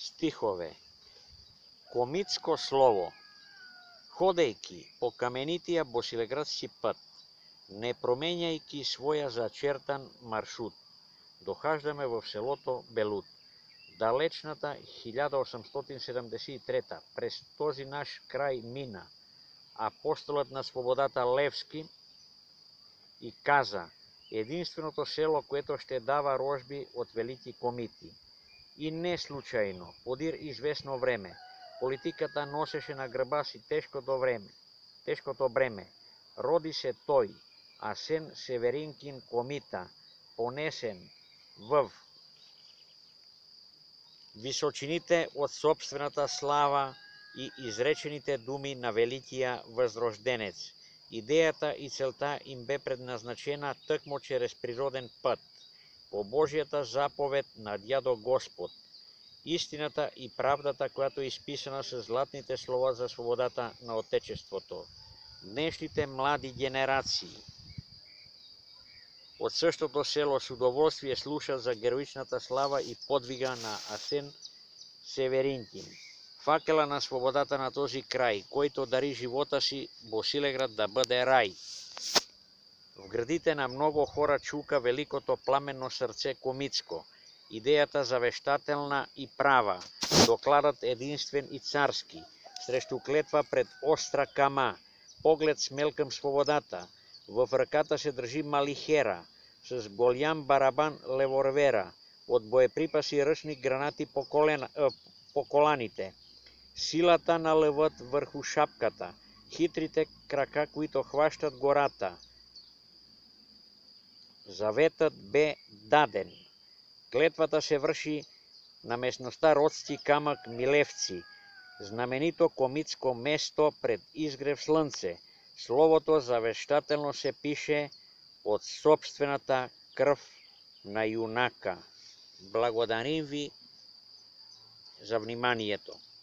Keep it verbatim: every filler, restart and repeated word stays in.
Стихове. Комитско слово. Ходејќи по каменитија босилеградски пат, не променјајќи своја зачертан маршрут, дохаждаме во селото Белут. Далечната илјада осамстотини седамдесет и трета през този наш крај мина апостолот на слободата Левски и каза: единственото село което ще дава рожби од велики комити. И не случајно, подир известно време, политиката носеше на грба си тешкото време, тешкото бреме. Роди се тој, Асен Северинкин комита, понесен в височините од собствената слава и изречените думи на великија возрожденец. Идејата и целта им бе предназначена тъкмо чрез природен пат, по Божјата заповед на дјадо Господ. Истината и правдата, която е исписана со златните слова за слободата на Отечеството. Днешните млади генерации од същото село с удоволствие слушат за героичната слава и подвига на Асен Северинкин, факела на слободата на този крај, којто дари живота си Босилеград да бъде рај. В градите на много хора чука великото пламенно срце комитско, идејата завештателна и права, докладът единствен и царски, срещу клетва пред остра кама, поглед смел към свободата, в ръката се држи малихера, с голям барабан леворвера, од боеприпаси ръчни гранати по, колена, э, по коланите, силата на левът върху шапката, хитрите крака, които хващат гората. Заветът бе даден. Клетвата се врши на местността Родски камък Милевци, знаменито комитско место пред изгрев слънце. Словото завещателно се пише от собствената кръв на юнака. Благодарим ви за вниманието.